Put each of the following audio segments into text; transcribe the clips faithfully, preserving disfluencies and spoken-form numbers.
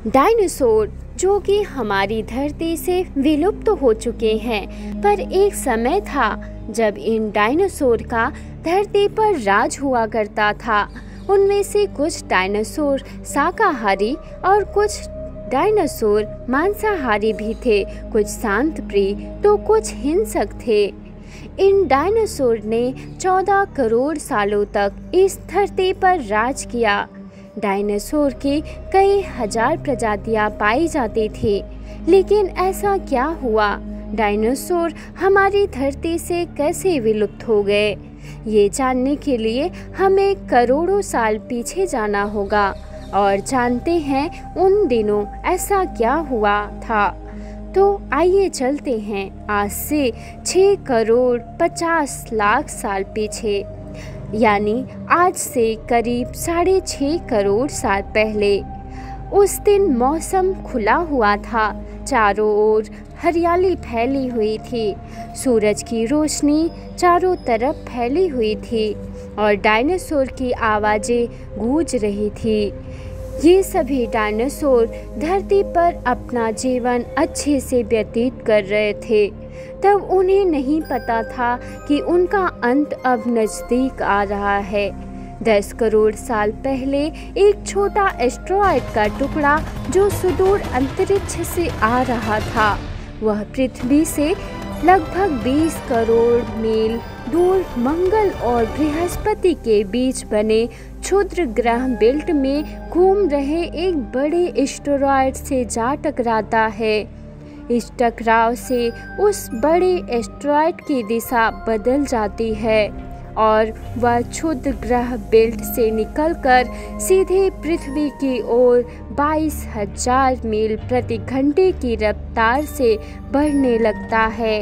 Dinosaur जो कि हमारी धरती से विलुप्त हो चुके हैं, पर एक समय था जब इन डायनासोर का धरती पर राज हुआ करता था। उनमें से कुछ डायनासोर शाकाहारी और कुछ डायनासोर मांसाहारी भी थे, कुछ शांत प्रिय तो कुछ हिंसक थे। इन डायनासोर ने चौदह करोड़ सालों तक इस धरती पर राज किया। डायनासोर की कई हजार प्रजातियां पाई जाती थी, लेकिन ऐसा क्या हुआ? डायनासोर हमारी धरती से कैसे विलुप्त हो गए? ये जानने के लिए हमें करोड़ों साल पीछे जाना होगा और जानते हैं उन दिनों ऐसा क्या हुआ था। तो आइए चलते हैं आज से छः करोड़ पचास लाख साल पीछे, यानी आज से करीब साढ़े छः करोड़ साल पहले। उस दिन मौसम खुला हुआ था, चारों ओर हरियाली फैली हुई थी, सूरज की रोशनी चारों तरफ फैली हुई थी और डायनासोर की आवाज़ें गूंज रही थी। ये सभी डायनासोर धरती पर अपना जीवन अच्छे से व्यतीत कर रहे थे। तब उन्हें नहीं पता था कि उनका अंत अब नज़दीक आ रहा है। दस करोड़ साल पहले एक छोटा एस्टेरॉयड का टुकड़ा जो सुदूर अंतरिक्ष से आ रहा था, वह पृथ्वी से लगभग बीस करोड़ मील दूर मंगल और बृहस्पति के बीच बने क्षुद्र ग्रह बेल्ट में घूम रहे एक बड़े एस्टेरॉयड से जा टकराता है। इस टकराव से उस बड़े एस्टेरॉयड की दिशा बदल जाती है और वह क्षुद्र ग्रह बेल्ट से निकलकर सीधे पृथ्वी की ओर बाईस हजार मील प्रति घंटे की रफ्तार से बढ़ने लगता है।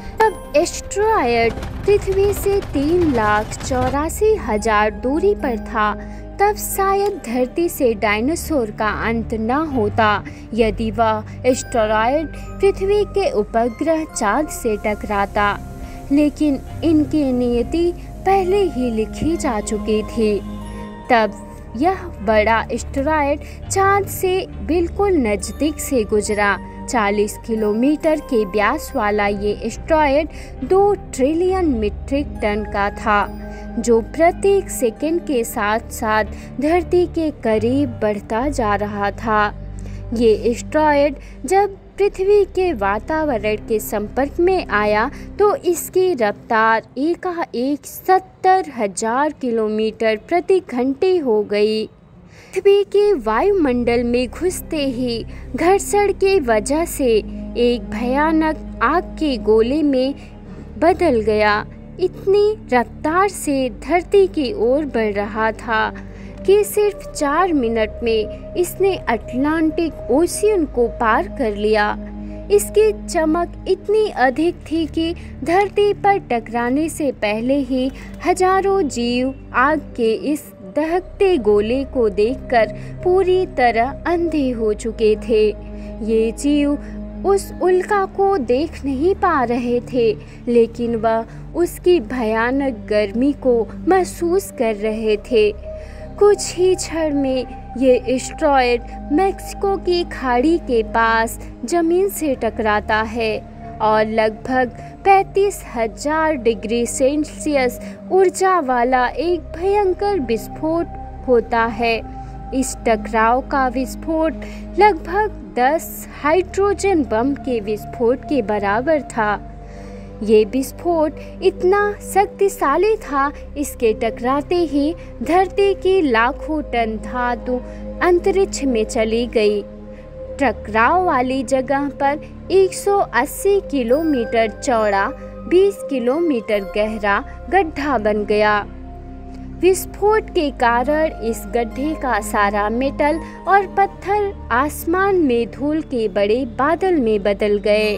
तब एस्टेरॉयड पृथ्वी से तीन लाख चौरासी हजार दूरी पर था। तब शायद धरती से डायनासोर का अंत न होता यदि वह एस्टेरॉयड पृथ्वी के उपग्रह चांद से टकराता, लेकिन इनकी नियति पहले ही लिखी जा चुकी थी। तब यह बड़ा एस्टेरॉयड चांद से बिल्कुल नज़दीक से गुजरा। चालीस किलोमीटर के व्यास वाला ये एस्टेरॉयड दो ट्रिलियन मीट्रिक टन का था, जो प्रत्येक सेकंड के साथ साथ धरती के करीब बढ़ता जा रहा था। ये एस्टेरॉयड जब पृथ्वी के वातावरण के संपर्क में आया तो इसकी रफ्तार एकाएक सत्तर हजार किलोमीटर प्रति घंटे हो गई। पृथ्वी के वायुमंडल में घुसते ही घर्षण की वजह से एक भयानक आग के गोले में बदल गया। इतनी रफ्तार से धरती की ओर बढ़ रहा था कि सिर्फ चार मिनट में इसने अटलांटिक ओशियन को पार कर लिया। इसकी चमक इतनी अधिक थी कि धरती पर टकराने से पहले ही हजारों जीव आग के इस दहकते गोले को देखकर पूरी तरह अंधे हो चुके थे। ये जीव उस उल्का को देख नहीं पा रहे थे, लेकिन वह उसकी भयानक गर्मी को महसूस कर रहे थे। कुछ ही क्षण में ये एस्टेरॉयड मेक्सिको की खाड़ी के पास जमीन से टकराता है और लगभग पैंतीस हजार डिग्री सेल्सियस ऊर्जा वाला एक भयंकर विस्फोट होता है। इस टकराव का विस्फोट लगभग दस हाइड्रोजन बम के विस्फोट के बराबर था। ये विस्फोट इतना शक्तिशाली था, इसके टकराते ही धरती की लाखों टन धातु अंतरिक्ष में चली गई। टकराव वाली जगह पर एक सौ अस्सी किलोमीटर चौड़ा, बीस किलोमीटर गहरा गड्ढा बन गया। विस्फोट के कारण इस गड्ढे का सारा मेटल और पत्थर आसमान में धूल के बड़े बादल में बदल गए।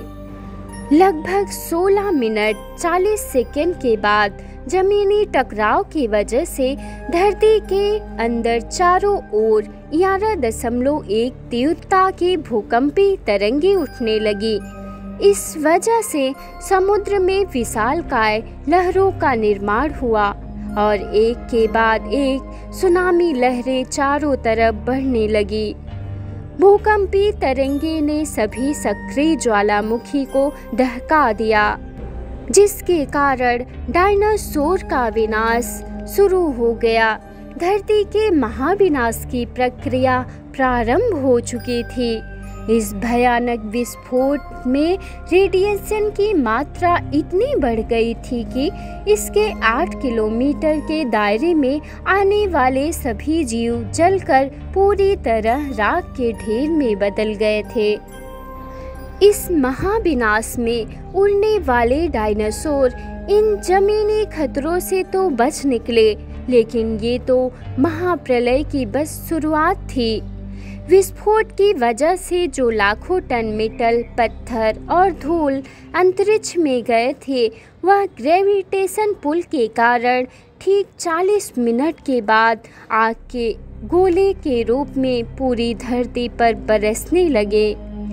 लगभग सोलह मिनट चालीस सेकंड के बाद जमीनी टकराव की वजह से धरती के अंदर चारों ओर ग्यारह दशमलव एक तीव्रता की भूकंपी तरंगें उठने लगी। इस वजह से समुद्र में विशालकाय लहरों का निर्माण हुआ और एक के बाद एक सुनामी लहरें चारों तरफ बढ़ने लगी। भूकंपी तरंगे ने सभी सक्रिय ज्वालामुखी को दहका दिया, जिसके कारण डायनासोर का विनाश शुरू हो गया। धरती के महाविनाश की प्रक्रिया प्रारंभ हो चुकी थी। इस भयानक विस्फोट में रेडिएशन की मात्रा इतनी बढ़ गई थी कि इसके आठ किलोमीटर के दायरे में आने वाले सभी जीव जलकर पूरी तरह राख के ढेर में बदल गए थे। इस महाविनाश में उड़ने वाले डायनासोर इन जमीनी खतरों से तो बच निकले, लेकिन ये तो महाप्रलय की बस शुरुआत थी। विस्फोट की वजह से जो लाखों टन मेटल, पत्थर और धूल अंतरिक्ष में गए थे, वह ग्रेविटेशन पुल के कारण ठीक चालीस मिनट के बाद आग के गोले के रूप में पूरी धरती पर बरसने लगे।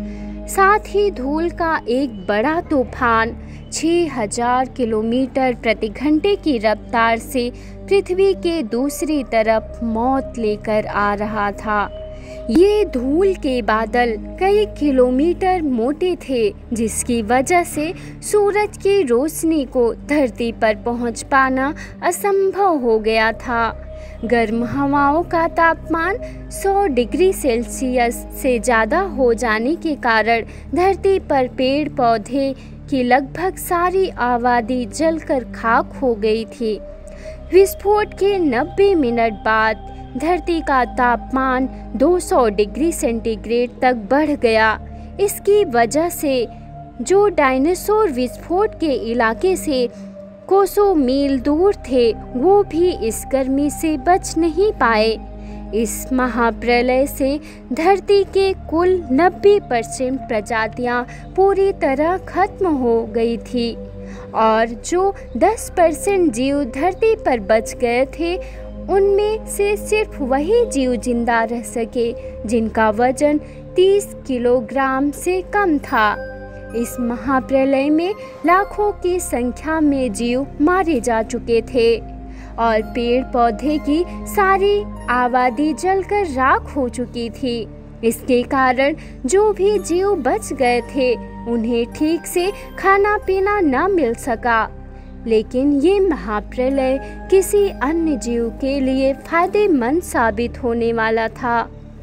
साथ ही धूल का एक बड़ा तूफान छह हज़ार किलोमीटर प्रति घंटे की रफ्तार से पृथ्वी के दूसरी तरफ मौत लेकर आ रहा था। ये धूल के बादल कई किलोमीटर मोटे थे, जिसकी वजह से सूरज की रोशनी को धरती पर पहुंच पाना असंभव हो गया था। गर्म हवाओं का तापमान सौ डिग्री सेल्सियस से ज़्यादा हो जाने के कारण धरती पर पेड़ पौधे की लगभग सारी आबादी जलकर खाक हो गई थी। विस्फोट के नब्बे मिनट बाद धरती का तापमान दो सौ डिग्री सेंटीग्रेड तक बढ़ गया। इसकी वजह से जो डायनासोर विस्फोट के इलाके से कोसों मील दूर थे, वो भी इस गर्मी से बच नहीं पाए। इस महाप्रलय से धरती के कुल नब्बे परसेंट प्रजातियां पूरी तरह खत्म हो गई थी और जो दस परसेंट जीव धरती पर बच गए थे, उनमें से सिर्फ वही जीव जिंदा रह सके जिनका वजन तीस किलोग्राम से कम था। इस महाप्रलय में लाखों की संख्या में जीव मारे जा चुके थे और पेड़ पौधे की सारी आबादी जलकर राख हो चुकी थी। इसके कारण जो भी जीव बच गए थे, उन्हें ठीक से खाना पीना न मिल सका। लेकिन ये महाप्रलय किसी अन्य जीव के लिए फायदेमंद साबित होने वाला था।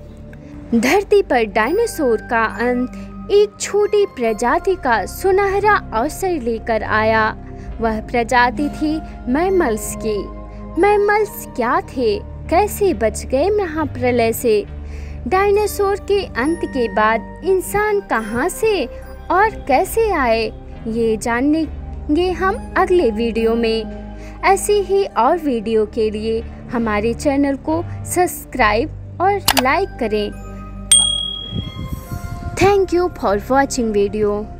धरती पर डायनासोर का अंत एक छोटी प्रजाति का सुनहरा अवसर लेकर आया। वह प्रजाति थी मैमल्स की। मैमल्स क्या थे, कैसे बच गए महाप्रलय से? डायनासोर के अंत के बाद इंसान कहां से और कैसे आए, ये जानने ये हम अगले वीडियो में। ऐसी ही और वीडियो के लिए हमारे चैनल को सब्सक्राइब और लाइक करें। Thank you for watching video.